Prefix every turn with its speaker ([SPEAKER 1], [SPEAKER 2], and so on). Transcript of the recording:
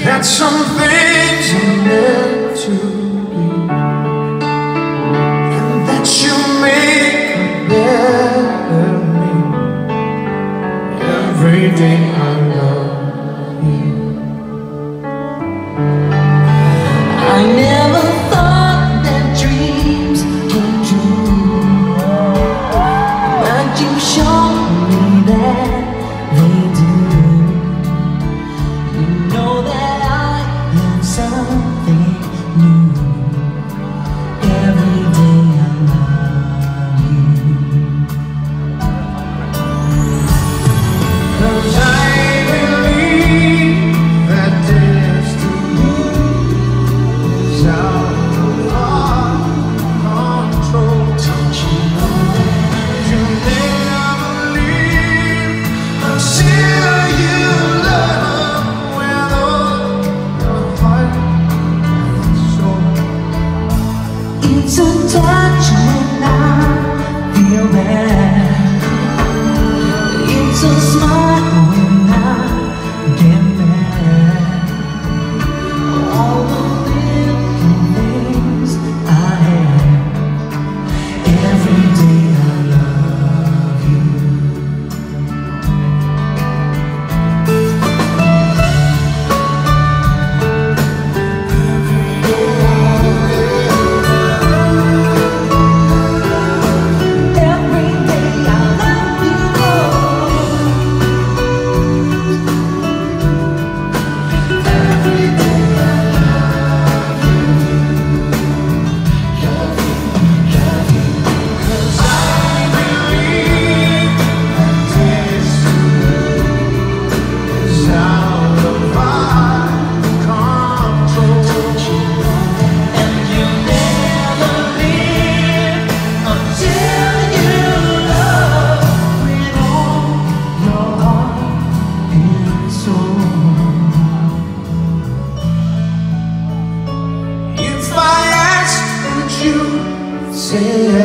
[SPEAKER 1] that some things are meant to be, and that you make a better me. Every day I love you.
[SPEAKER 2] I never thought that dreams came true, but you showed me that they do. You know that I am something new. Every day I love you.
[SPEAKER 1] 'Cause I believe that destiny is out of our control. You never leave until you love with all your heart and soul.
[SPEAKER 2] It's a touch when I feel bad. It's a smile when I get mad. All the little things I have. Every day I love you. Every day I love you. Every day I love you. Love you, love you.
[SPEAKER 1] 'Cause I believe that destiny is out of our control.
[SPEAKER 2] And you never leave until you love with all your heart and soul.
[SPEAKER 1] If I asked, would you say yes?